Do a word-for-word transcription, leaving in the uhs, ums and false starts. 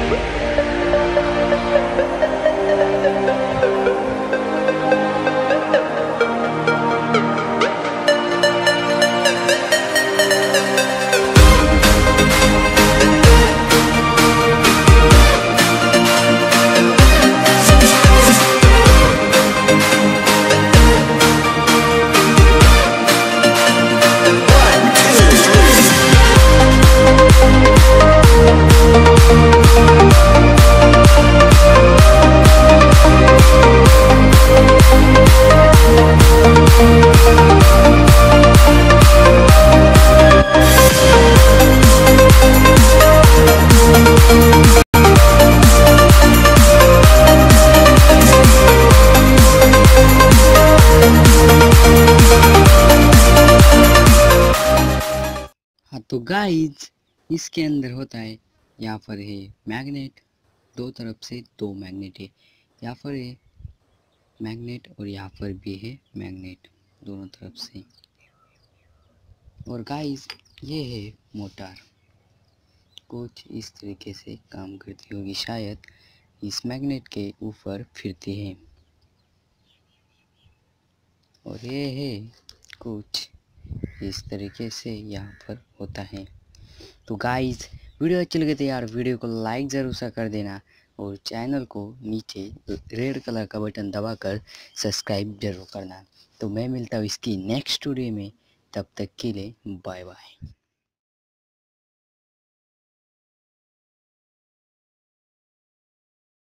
हाँ तो गाइज इसके अंदर होता है, यहाँ पर है मैग्नेट, दो तरफ से दो मैग्नेट है, यहाँ पर है मैग्नेट और यहाँ पर भी है मैग्नेट दोनों तरफ से। और गाइज ये है मोटार, कुछ इस तरीके से काम करती होगी, शायद इस मैग्नेट के ऊपर फिरती है। और ये है कुछ इस तरीके से यहाँ पर होता है। तो गाइज वीडियो अच्छी लगे तो यार वीडियो को लाइक ज़रूर सा कर देना और चैनल को नीचे रेड कलर का बटन दबाकर सब्सक्राइब जरूर करना। तो मैं मिलता हूँ इसकी नेक्स्ट वीडियो में, तब तक के लिए बाय बाय।